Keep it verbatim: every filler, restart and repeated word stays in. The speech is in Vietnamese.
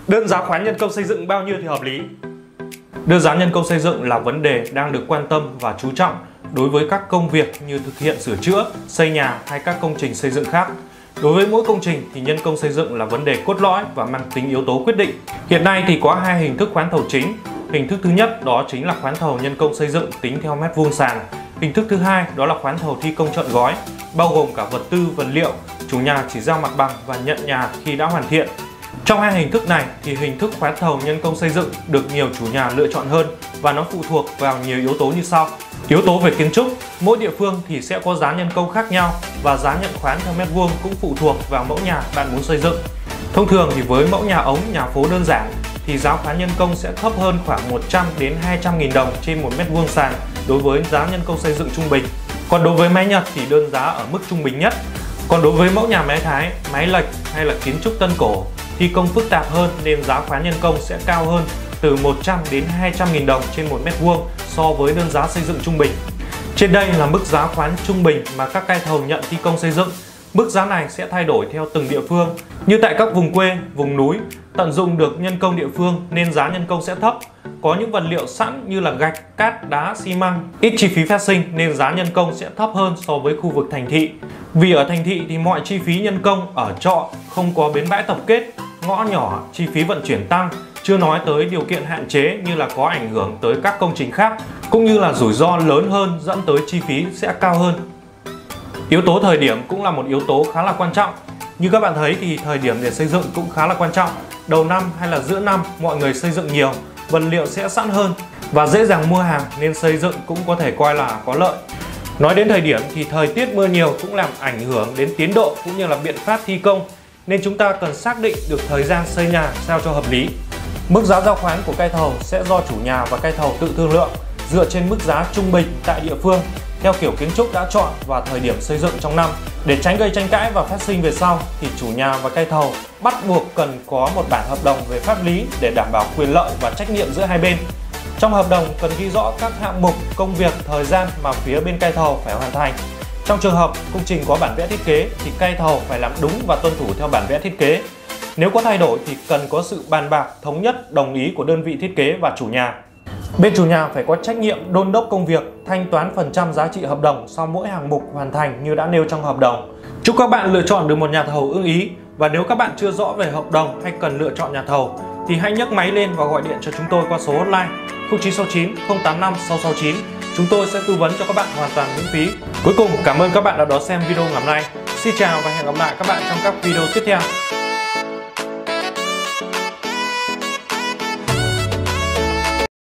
Đơn giá khoán nhân công xây dựng bao nhiêu thì hợp lý? Đơn giá nhân công xây dựng là vấn đề đang được quan tâm và chú trọng đối với các công việc như thực hiện sửa chữa, xây nhà hay các công trình xây dựng khác. Đối với mỗi công trình thì nhân công xây dựng là vấn đề cốt lõi và mang tính yếu tố quyết định. Hiện nay thì có hai hình thức khoán thầu chính. Hình thức thứ nhất đó chính là khoán thầu nhân công xây dựng tính theo mét vuông sàn. Hình thức thứ hai đó là khoán thầu thi công trọn gói, bao gồm cả vật tư, vật liệu, chủ nhà chỉ giao mặt bằng và nhận nhà khi đã hoàn thiện. Trong hai hình thức này thì hình thức khoán thầu nhân công xây dựng được nhiều chủ nhà lựa chọn hơn và nó phụ thuộc vào nhiều yếu tố như sau. Yếu tố về kiến trúc, mỗi địa phương thì sẽ có giá nhân công khác nhau và giá nhận khoán theo mét vuông cũng phụ thuộc vào mẫu nhà bạn muốn xây dựng. Thông thường thì với mẫu nhà ống, nhà phố đơn giản thì giá khoán nhân công sẽ thấp hơn khoảng một trăm đến hai trăm nghìn đồng trên một mét vuông sàn đối với giá nhân công xây dựng trung bình. Còn đối với máy Nhật thì đơn giá ở mức trung bình nhất. Còn đối với mẫu nhà máy Thái, máy lệch hay là kiến trúc Tân cổ thi công phức tạp hơn nên giá khoán nhân công sẽ cao hơn từ một trăm đến hai trăm nghìn đồng trên một mét vuông so với đơn giá xây dựng trung bình. Trên đây là mức giá khoán trung bình mà các cai thầu nhận thi công xây dựng. Mức giá này sẽ thay đổi theo từng địa phương. Như tại các vùng quê, vùng núi, tận dụng được nhân công địa phương nên giá nhân công sẽ thấp. Có những vật liệu sẵn như là gạch, cát, đá, xi măng, ít chi phí phát sinh nên giá nhân công sẽ thấp hơn so với khu vực thành thị. Vì ở thành thị thì mọi chi phí nhân công ở trọ không có bến bãi tập kết, ngõ nhỏ, chi phí vận chuyển tăng, chưa nói tới điều kiện hạn chế như là có ảnh hưởng tới các công trình khác, cũng như là rủi ro lớn hơn dẫn tới chi phí sẽ cao hơn. Yếu tố thời điểm cũng là một yếu tố khá là quan trọng. Như các bạn thấy thì thời điểm để xây dựng cũng khá là quan trọng. Đầu năm hay là giữa năm mọi người xây dựng nhiều, vật liệu sẽ sẵn hơn và dễ dàng mua hàng nên xây dựng cũng có thể coi là có lợi. Nói đến thời điểm thì thời tiết mưa nhiều cũng làm ảnh hưởng đến tiến độ cũng như là biện pháp thi công, nên chúng ta cần xác định được thời gian xây nhà sao cho hợp lý. Mức giá giao khoán của cai thầu sẽ do chủ nhà và cai thầu tự thương lượng dựa trên mức giá trung bình tại địa phương theo kiểu kiến trúc đã chọn và thời điểm xây dựng trong năm. Để tránh gây tranh cãi và phát sinh về sau thì chủ nhà và cai thầu bắt buộc cần có một bản hợp đồng về pháp lý để đảm bảo quyền lợi và trách nhiệm giữa hai bên. Trong hợp đồng cần ghi rõ các hạng mục, công việc, thời gian mà phía bên cai thầu phải hoàn thành. Trong trường hợp công trình có bản vẽ thiết kế thì cai thầu phải làm đúng và tuân thủ theo bản vẽ thiết kế. Nếu có thay đổi thì cần có sự bàn bạc, thống nhất, đồng ý của đơn vị thiết kế và chủ nhà. Bên chủ nhà phải có trách nhiệm đôn đốc công việc, thanh toán phần trăm giá trị hợp đồng sau mỗi hạng mục hoàn thành như đã nêu trong hợp đồng. Chúc các bạn lựa chọn được một nhà thầu ưng ý. Và nếu các bạn chưa rõ về hợp đồng hay cần lựa chọn nhà thầu thì hãy nhấc máy lên và gọi điện cho chúng tôi qua số hotline không chín sáu chín không tám năm sáu sáu chín. Chúng tôi sẽ tư vấn cho các bạn hoàn toàn miễn phí. Cuối cùng, cảm ơn các bạn đã đón xem video ngày hôm nay. Xin chào và hẹn gặp lại các bạn trong các video tiếp theo.